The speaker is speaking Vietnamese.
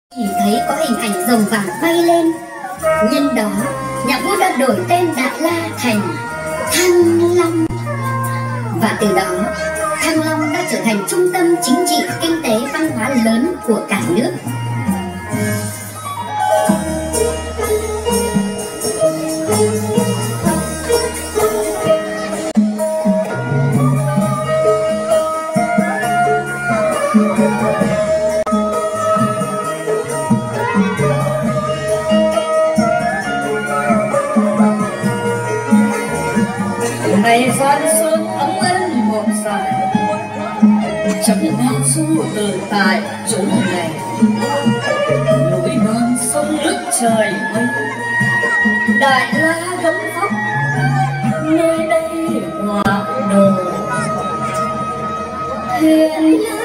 Nhìn thấy có hình ảnh rồng vàng bay lên. Nhân đó, nhà vua đã đổi tên Đại La thành Thăng Long. Và từ đó, Thăng Long đã trở thành trung tâm chính trị, kinh tế, văn hóa lớn của cả nước. Ngày gian xuân ấm ân một dài, chấm ngao du từ tại chỗ này. Núi non sông nước trời mây, Đại La gấm vóc nơi đây hòa đồ. Thuyền